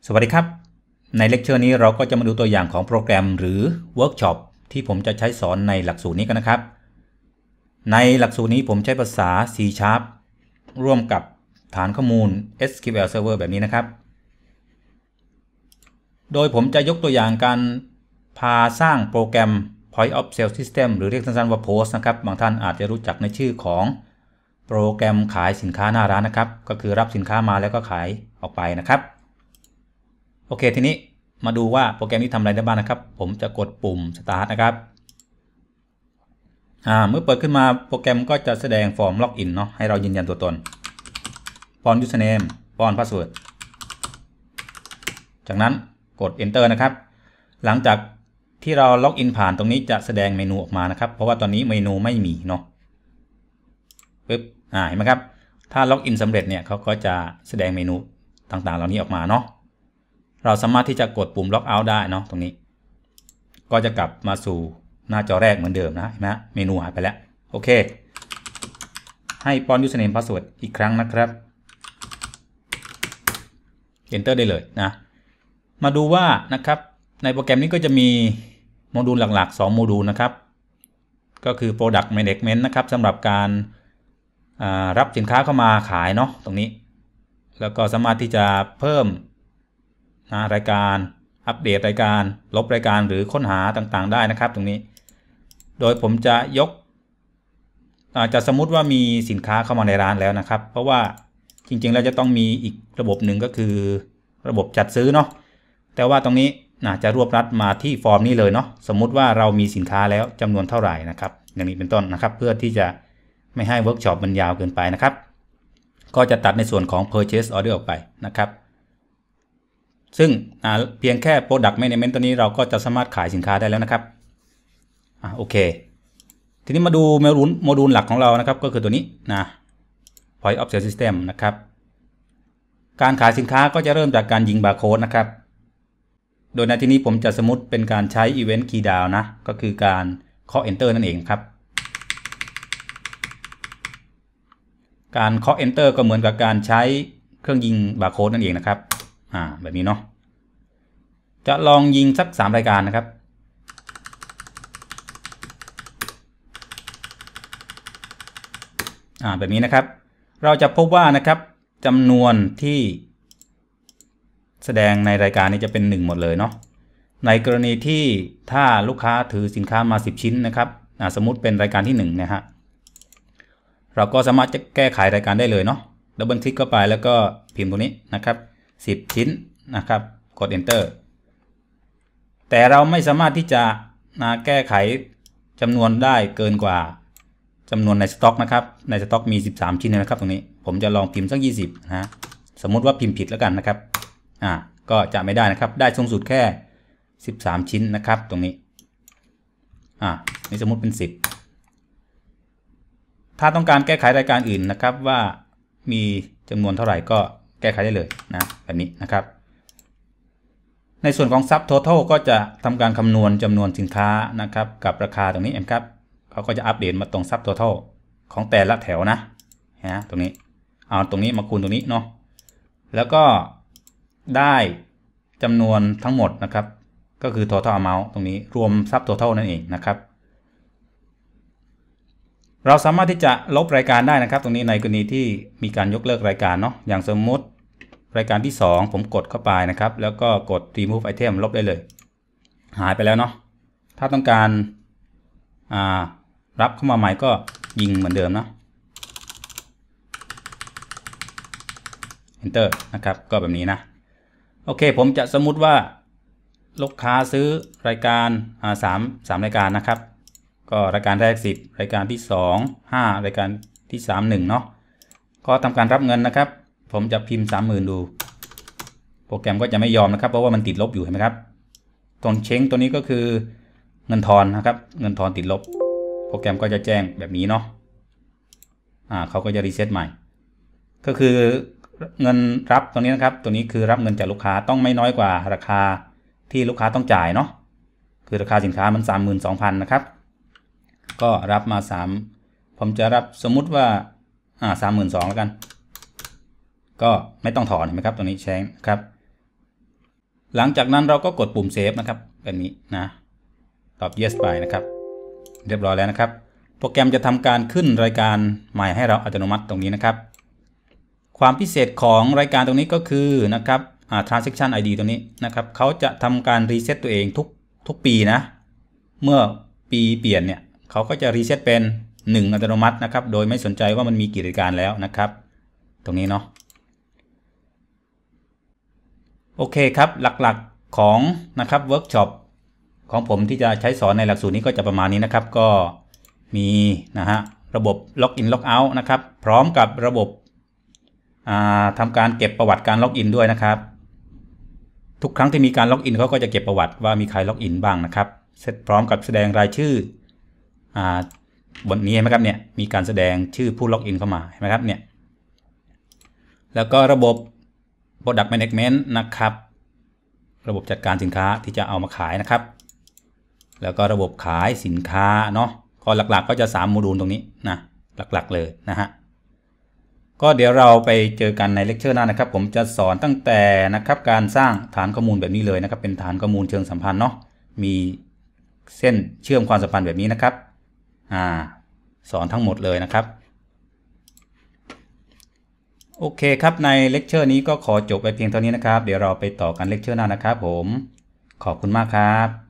สวัสดีครับในเลคเชอร์นี้เราก็จะมาดูตัวอย่างของโปรแกรมหรือเวิร์กช็อปที่ผมจะใช้สอนในหลักสูตรนี้กันนะครับในหลักสูตรนี้ผมใช้ภาษา C# ร่วมกับฐานข้อมูล SQL Server แบบนี้นะครับโดยผมจะยกตัวอย่างการพาสร้างโปรแกรม Point of Sale System หรือเรียกสั้นๆว่า POS นะครับบางท่านอาจจะรู้จักในชื่อของโปรแกรมขายสินค้าหน้าร้านนะครับก็คือรับสินค้ามาแล้วก็ขายออกไปนะครับโอเคทีนี้มาดูว่าโปรแกรมนี้ทำอะไรได้บ้างนะครับผมจะกดปุ่ม Start นะครับเมื่อเปิดขึ้นมาโปรแกรมก็จะแสดงฟอร์มล็อกอินเนาะให้เรายืนยันตัวตนป้อน username ป้อน password จากนั้นกด enter นะครับหลังจากที่เราล็อกอินผ่านตรงนี้จะแสดงเมนูออกมานะครับเพราะว่าตอนนี้เมนูไม่มีเนาะปึ๊บเห็นไหมครับถ้าล็อกอินสำเร็จเนี่ยเขาก็จะแสดงเมนูต่างๆเหล่านี้ออกมาเนาะเราสามารถที่จะกดปุ่ม Log Out ได้เนาะตรงนี้ก็จะกลับมาสู่หน้าจอแรกเหมือนเดิมนะเห็นไหมเมนูหายไปแล้วโอเคให้ป้อน username password อีกครั้งนะครับ enter ได้เลยนะมาดูว่านะครับในโปรแกรมนี้ก็จะมีโมดูลหลักๆ2โมดูลนะครับก็คือ product management นะครับสำหรับการรับสินค้าเข้ามาขายเนาะตรงนี้แล้วก็สามารถที่จะเพิ่มรายการอัปเดตรายการลบรายการหรือค้นหาต่างๆได้นะครับตรงนี้โดยผมจะยกจะสมมุติว่ามีสินค้าเข้ามาในร้านแล้วนะครับเพราะว่าจริงๆแล้วจะต้องมีอีกระบบหนึ่งก็คือระบบจัดซื้อเนาะแต่ว่าตรงนี้จะรวบรัดมาที่ฟอร์มนี้เลยเนาะสมมุติว่าเรามีสินค้าแล้วจำนวนเท่าไหร่นะครับอย่างนี้เป็นต้นนะครับเพื่อที่จะไม่ให้เวิร์กช็อปมันยาวเกินไปนะครับก็จะตัดในส่วนของ purchase order ออกไปนะครับซึ่งเพียงแค่ product management ตัวนี้เราก็จะสามารถขายสินค้าได้แล้วนะครับโอเคทีนี้มาดูโมดูลหลักของเรานะครับก็คือตัวนี้Point of Sale System นะครับการขายสินค้าก็จะเริ่มจากการยิงบาร์โค้ดนะครับโดยในที่นี้ผมจะสมมุติเป็นการใช้ Event Key Down นะก็คือการเคาะ Enter นั่นเองครับการเคาะ Enter ก็เหมือนกับการใช้เครื่องยิงบาร์โค้ดนั่นเองนะครับแบบนี้เนาะจะลองยิงสัก3รายการนะครับแบบนี้นะครับเราจะพบว่านะครับจำนวนที่แสดงในรายการนี้จะเป็น1หมดเลยเนาะในกรณีที่ถ้าลูกค้าถือสินค้ามา10ชิ้นนะครับสมมุติเป็นรายการที่1นะฮะเราก็สามารถจะแก้ไขรายการได้เลยเนาะดับเบิลคลิกเข้าไปแล้วก็พิมพ์ตรงนี้นะครับ10ชิ้นนะครับกด enter แต่เราไม่สามารถที่จะแก้ไขจำนวนได้เกินกว่าจำนวนในสต็อกนะครับในสต็อกมี13ชิ้นนะครับตรงนี้ผมจะลองพิมพ์สัก20นะสมมุติว่าพิมพ์ผิดแล้วกันนะครับก็จะไม่ได้นะครับได้สูงสุดแค่13ชิ้นนะครับตรงนี้นี่สมมุติเป็น10ถ้าต้องการแก้ไขรายการอื่นนะครับว่ามีจำนวนเท่าไหร่ก็แก้ไขได้เลยแบบนี้นะครับในส่วนของ Sub Total ก็จะทำการคำนวณจำนวนสินค้านะครับกับราคาตรงนี้ครับเขาก็จะอัปเดตมาตรง Sub Total ของแต่ละแถวนะตรงนี้เอาตรงนี้มาคูณตรงนี้เนาะแล้วก็ได้จำนวนทั้งหมดนะครับก็คือ Total Amount ตรงนี้รวม Sub Total นั่นเองนะครับเราสามารถที่จะลบรายการได้นะครับตรงนี้ในกรณีที่มีการยกเลิกรายการเนาะอย่างสมมติรายการที่2ผมกดเข้าไปนะครับแล้วก็กด remove item ลบได้เลยหายไปแล้วเนาะถ้าต้องการรับเข้ามาใหม่ก็ยิงเหมือนเดิมเนาะ enter นะครับก็แบบนี้นะโอเคผมจะสมมุติว่าลูกค้าซื้อรายการ3รายการนะครับก็รายการแรก10รายการที่2 5รายการที่3 1เนาะก็ทำการรับเงินนะครับผมจะพิมพ์ 30,000 ดูโปรแกรมก็จะไม่ยอมนะครับเพราะว่ามันติดลบอยู่เห็นไหมครับตรงเช้งตัวนี้ก็คือเงินทอนนะครับเงินทอนติดลบโปรแกรมก็จะแจ้งแบบนี้เนาะเขาก็จะรีเซ็ตใหม่ก็คือเงินรับตรงนี้นะครับตัวนี้คือรับเงินจากลูกค้าต้องไม่น้อยกว่าราคาที่ลูกค้าต้องจ่ายเนาะคือราคาสินค้ามัน 32,000 นะครับก็รับมาผมจะรับสมมุติว่า32,000แล้วกันก็ไม่ต้องถอนเห็นไหมครับตัวนี้แช้งครับหลังจากนั้นเราก็กดปุ่มเซฟนะครับแบบนี้นะตอบ yes ไปนะครับเรียบร้อยแล้วนะครับโปรแกรมจะทำการขึ้นรายการใหม่ให้เราอัตโนมัติตรงนี้นะครับความพิเศษของรายการตรงนี้ก็คือนะครับtransaction ID ตรงนี้นะครับเขาจะทำการรีเซ็ตตัวเองทุกปีนะเมื่อปีเปลี่ยนเนี่ยเขาก็จะรีเซ็ตเป็น1อัตโนมัตินะครับโดยไม่สนใจว่ามันมีกี่รายการแล้วนะครับตรงนี้เนาะโอเคครับหลักๆของนะครับเวิร์กช็อปของผมที่จะใช้สอนในหลักสูตรนี้ก็จะประมาณนี้นะครับก็มีนะฮะระบบล็อกอินล็อกเอาท์นะครับพร้อมกับระบบทำการเก็บประวัติการล็อกอินด้วยนะครับทุกครั้งที่มีการล็อกอินเขาก็จะเก็บประวัติว่ามีใครล็อกอินบ้างนะครับเสร็จพร้อมกับแสดงรายชื่อบนนี้เห็นไหมครับเนี่ยมีการแสดงชื่อผู้ล็อกอินเข้ามาเห็นไหมครับเนี่ยแล้วก็ระบบ Product Management นะครับระบบจัดการสินค้าที่จะเอามาขายนะครับแล้วก็ระบบขายสินค้าเนาะก็หลักๆก็จะ3โมดูลตรงนี้นะหลักๆเลยนะฮะก็เดี๋ยวเราไปเจอกันในเลคเชอร์หน้านะครับผมจะสอนตั้งแต่นะครับการสร้างฐานข้อมูลแบบนี้เลยนะครับเป็นฐานข้อมูลเชิงสัมพันธ์เนาะมีเส้นเชื่อมความสัมพันธ์แบบนี้นะครับสอนทั้งหมดเลยนะครับโอเคครับในเลคเชอร์นี้ก็ขอจบไปเพียงเท่านี้นะครับเดี๋ยวเราไปต่อกันเลคเชอร์หน้านะครับผมขอบคุณมากครับ